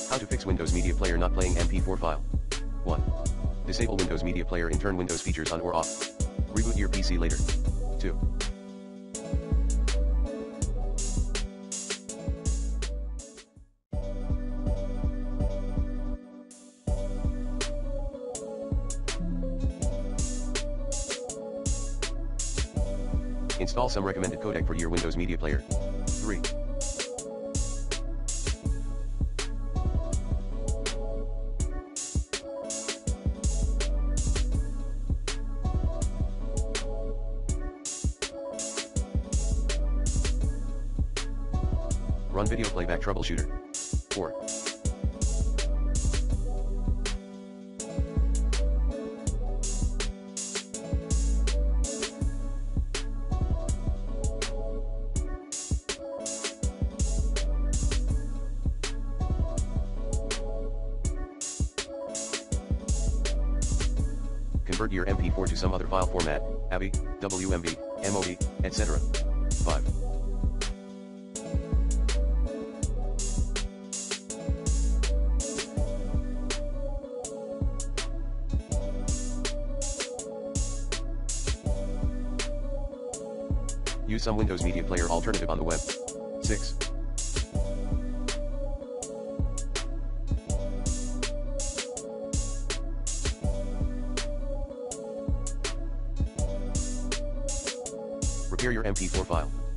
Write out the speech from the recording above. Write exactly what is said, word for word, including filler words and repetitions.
How to fix Windows Media Player not playing M P four file. one. Disable Windows Media Player and turn Windows features on or off. Reboot your P C later. two. Install some recommended codec for your Windows Media Player. three. Run video playback troubleshooter. four. Convert your M P four to some other file format, A V I, W M V, M O V, et cetera. five. Use some Windows Media Player alternative on the web. six. Repair your M P four file.